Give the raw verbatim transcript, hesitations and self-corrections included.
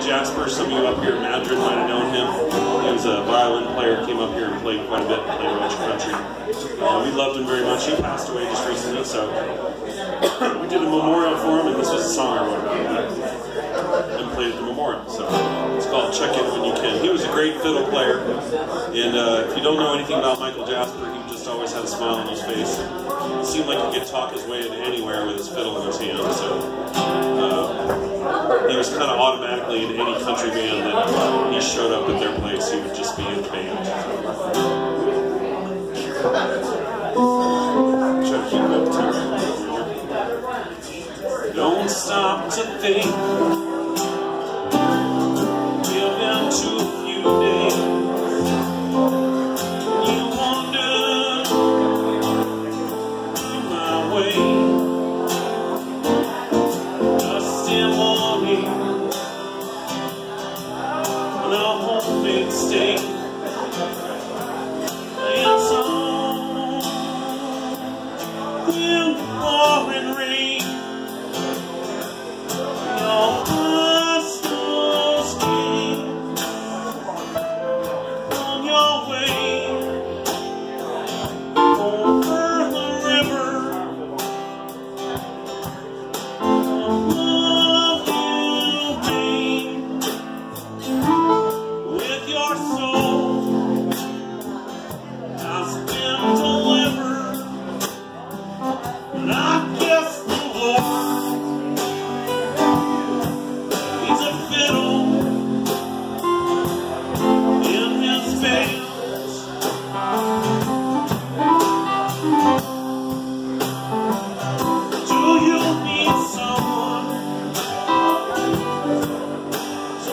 Jasper. Some of you up here in Madrid might have known him. He was a violin player, came up here and played quite a bit, played a bunch of country. Uh, we loved him very much. He passed away just recently, so we did a memorial for him, and this was a song I wrote and played at the memorial. So it's called Check In When You Can. He was a great fiddle player, and uh, if you don't know anything about Michael Jasper, he just always had a smile on his face. It seemed like he could talk his way into anywhere with his fiddle in his hand. So uh, he was kind of automatically in any country band that he showed up at their place, he would just be in the band. Try to keep it up too. Don't stop to think. Give into a few days. You wander through my way. Just in morning. A homemade steak and song in the pouring rain. Your crystal skin on your way over the river. Above you with your soul has been delivered, and I guess the Lord, he's a fiddle in his veins. Do you need someone to